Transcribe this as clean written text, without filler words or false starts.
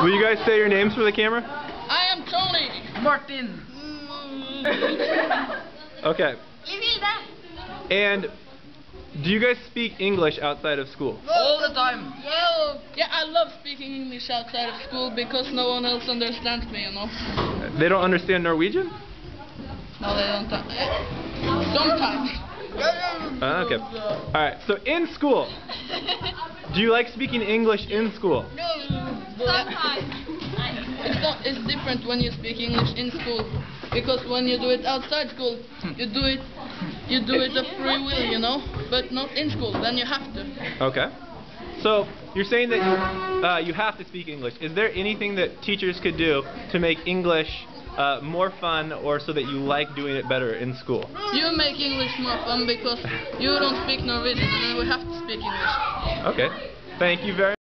Will you guys say your names for the camera? I am Tony. Martin. Okay. And do you guys speak English outside of school? All the time. Yeah, I love speaking English outside of school because no one else understands me, you know. They don't understand Norwegian? No, they don't. Sometimes. Okay. Alright, so in school, do you like speaking English in school? It's different when you speak English in school, because when you do it outside school, you do it of free will, you know, but not in school, then you have to. Okay. So, you're saying that you have to speak English. Is there anything that teachers could do to make English more fun, or so that you like doing it better in school? You make English more fun because you don't speak Norwegian and we have to speak English. Okay. Thank you very much.